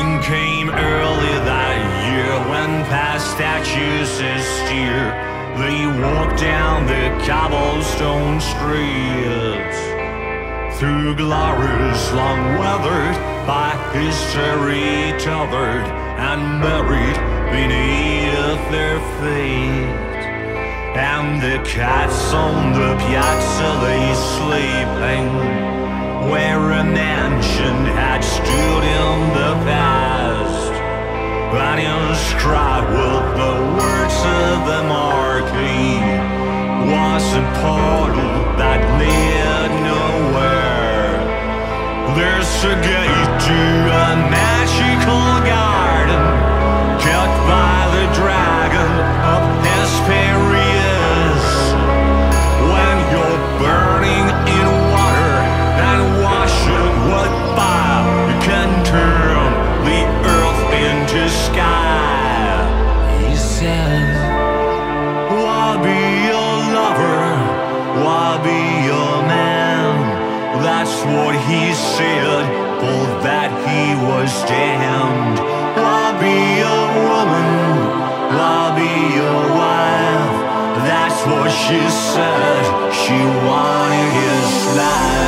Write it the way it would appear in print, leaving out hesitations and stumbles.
Spring came early that year when past statues steer. They walked down the cobblestone streets through glories long weathered by history tethered and buried beneath their feet. And the cats on the piazza lay sleeping where a mansion had stood in the past. And inscribed with the words of the marquee was a portal that led nowhere. There's a gate to a magical garden kept by the dragon of Hesperius. When you're burning in water and washing with fire, you can turn the earth into sky. He said, I'll be your lover, I'll be your man. That's what he said, for that he was damned. I'll be your woman, I'll be your wife. That's what she said, she wanted his life.